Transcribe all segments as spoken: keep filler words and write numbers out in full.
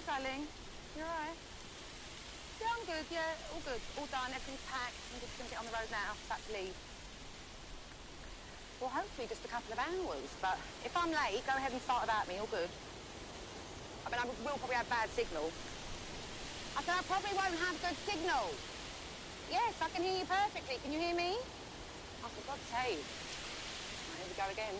darling. You all right? Yeah, I'm good, yeah. All good. All done. Everything's packed. I'm just going to get on the road now. About to leave. Well, hopefully just a couple of hours. But if I'm late, go ahead and start without me. All good. I mean, I will probably have bad signal. I said I probably won't have good signal. Yes, I can hear you perfectly. Can you hear me? Oh, for God's sake. Right, here we go again.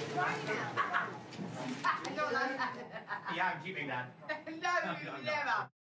Yeah, I'm keeping that. No, you never.